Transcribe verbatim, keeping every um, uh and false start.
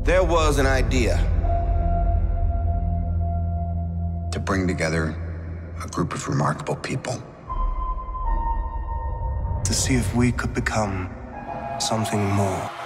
There was an idea to bring together a group of remarkable people. To see if we could become something more.